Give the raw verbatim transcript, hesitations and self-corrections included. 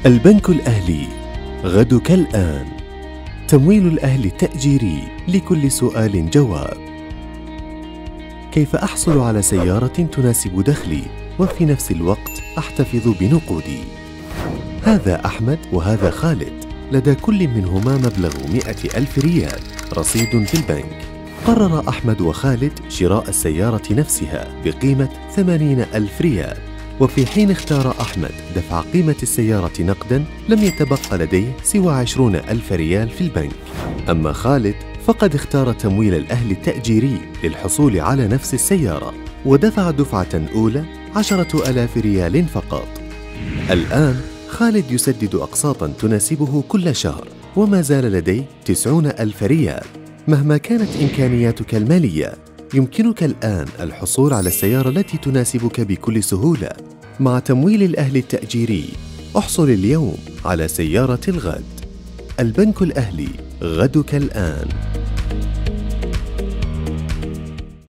البنك الأهلي، غدك الآن. تمويل الأهل التأجيري، لكل سؤال جواب. كيف أحصل على سيارة تناسب دخلي وفي نفس الوقت أحتفظ بنقودي؟ هذا أحمد وهذا خالد، لدى كل منهما مبلغ مئة ألف ريال رصيد في البنك. قرر أحمد وخالد شراء السيارة نفسها بقيمة ثمانين ألف ريال، وفي حين اختار أحمد دفع قيمة السيارة نقداً لم يتبقى لديه سوى عشرون ألف ريال في البنك. أما خالد فقد اختار تمويل الأهل التأجيري للحصول على نفس السيارة، ودفع دفعة أولى عشرة ألاف ريال فقط. الآن خالد يسدد أقساطاً تناسبه كل شهر، وما زال لديه تسعون ألف ريال. مهما كانت إمكانياتك المالية، يمكنك الآن الحصول على السيارة التي تناسبك بكل سهولة. مع تمويل الأهل التأجيري، احصل اليوم على سيارة الغد. البنك الأهلي، غدك الآن.